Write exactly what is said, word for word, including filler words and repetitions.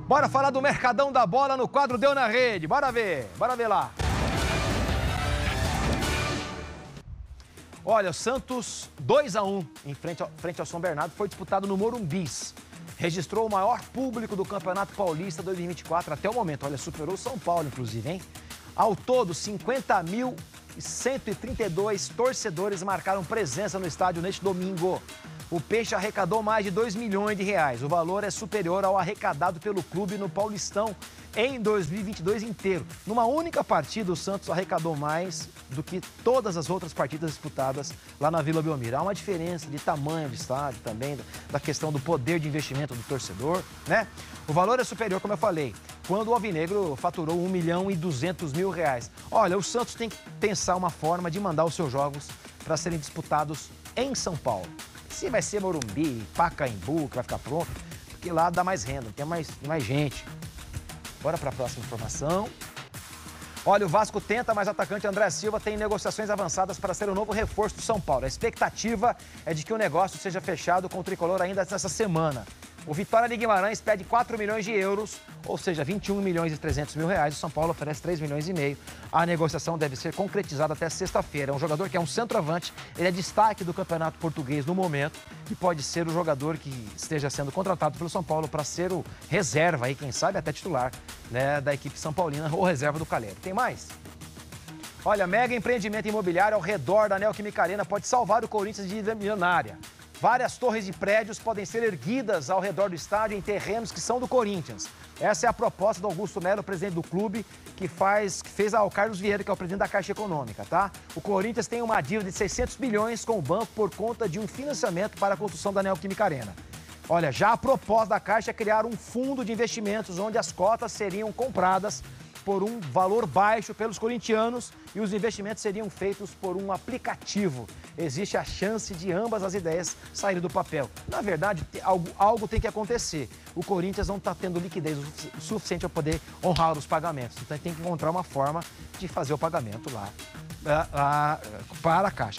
Bora falar do Mercadão da Bola no quadro Deu na Rede. Bora ver, bora ver lá. Olha, o Santos dois a um em frente ao, frente ao São Bernardo foi disputado no Morumbis. Registrou o maior público do Campeonato Paulista dois mil e vinte e quatro até o momento. Olha, superou o São Paulo, inclusive, hein? Ao todo, cinquenta mil cento e trinta e dois torcedores marcaram presença no estádio neste domingo. O Peixe arrecadou mais de dois milhões de reais. O valor é superior ao arrecadado pelo clube no Paulistão em dois mil e vinte e dois inteiro. Numa única partida, o Santos arrecadou mais do que todas as outras partidas disputadas lá na Vila Belmiro. Há uma diferença de tamanho do estádio também, da questão do poder de investimento do torcedor, né? O valor é superior, como eu falei, quando o Alvinegro faturou um milhão e duzentos mil reais. Olha, o Santos tem que pensar uma forma de mandar os seus jogos para serem disputados em São Paulo. Se vai ser Morumbi, Pacaembu, que vai ficar pronto, porque lá dá mais renda, tem mais, mais gente. Bora para a próxima informação. Olha, o Vasco tenta, mas o atacante André Silva tem negociações avançadas para ser o novo reforço do São Paulo. A expectativa é de que o negócio seja fechado com o tricolor ainda nessa semana. O Vitória de Guimarães pede quatro milhões de euros, ou seja, vinte e um milhões e trezentos mil reais. O São Paulo oferece três milhões e meio. A negociação deve ser concretizada até sexta-feira. É um jogador que é um centroavante, ele é destaque do Campeonato Português no momento e pode ser o jogador que esteja sendo contratado pelo São Paulo para ser o reserva, aí, quem sabe até titular, né, da equipe são paulina ou reserva do Calheri. Tem mais? Olha, mega empreendimento imobiliário ao redor da Neoquímica Arena pode salvar o Corinthians de dívida milionária. Várias torres de prédios podem ser erguidas ao redor do estádio em terrenos que são do Corinthians. Essa é a proposta do Augusto Melo, presidente do clube, que, faz, que fez ao Carlos Vieira, que é o presidente da Caixa Econômica, tá? O Corinthians tem uma dívida de seiscentos milhões com o banco por conta de um financiamento para a construção da Neoquímica Arena. Olha, já a proposta da Caixa é criar um fundo de investimentos onde as cotas seriam compradas por um valor baixo pelos corintianos e os investimentos seriam feitos por um aplicativo. Existe a chance de ambas as ideias saírem do papel. Na verdade, algo, algo tem que acontecer. O Corinthians não está tendo liquidez o suficiente para poder honrar os pagamentos. Então tem que encontrar uma forma de fazer o pagamento lá, lá, lá para a Caixa.